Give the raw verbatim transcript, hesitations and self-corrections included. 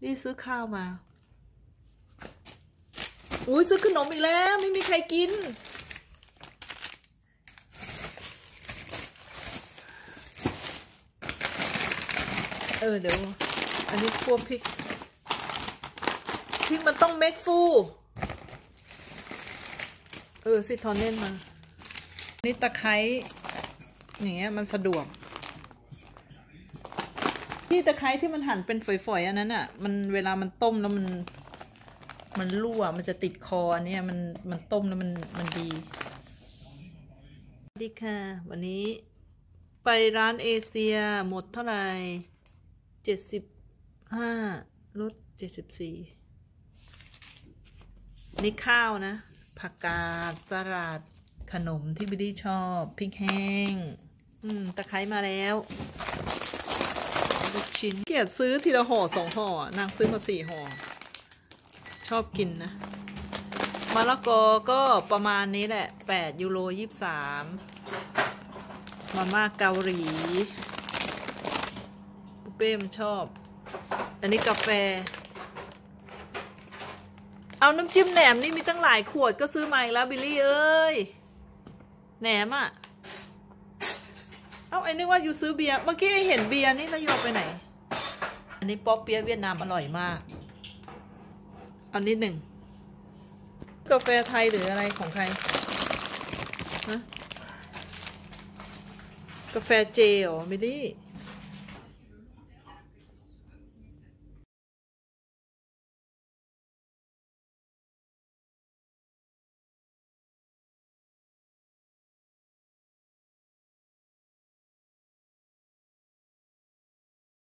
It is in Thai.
นี่ซื้อข้าวมาอุ้ยซื้อขนมอีกแล้วไม่มีใครกินเออเดี๋ยวอันนี้คั่วพริกพริกมันต้องเม็ดฟูเออซิทอนเน่นมานี่ตะไคร้อย่างเงี้ยมันสะดวกที่ตะไคร้ที่มันหั่นเป็นฝอยๆอันนั้นอ่ะมันเวลามันต้มแล้วมันมันรั่วมันจะติดคอเนี่ยมันมันต้มแล้วมันมันดีสวัสดีค่ะวันนี้ไปร้านเอเชียหมดเท่าไหร่เจ็ดสิบห้าลดเจ็ดสิบสี่นี่ข้าวนะผักกาดสลัดขนมที่บิลลี่ชอบพริกแห้งอืมตะไคร้มาแล้วลูกชิ้นเกียดซื้อทีละห่อสองห่อนางซื้อมาสี่ห่อชอบกินนะมะละกอก็ประมาณนี้แหละแปดยูโรยี่สิบสามมาม่าเกาหลีปุ๊เป้มันชอบอันนี้กาแฟเอาน้ำจิ้มแหนมนี่มีตั้งหลายขวดก็ซื้อมาอีกแล้วบิลลี่เอ้ยแหนมอ่ะเอาไอ้นึกว่าอยู่ซื้อเบียร์เมื่อกี้เห็นเบียร์นี่แล้วโยนไปไหนอันนี้ป๊อปเปี๊ยะเวียดนามอร่อยมากอันนี้หนึ่งกาแฟไทยหรืออะไรของใครฮะกาแฟเจเหรอบิลลี่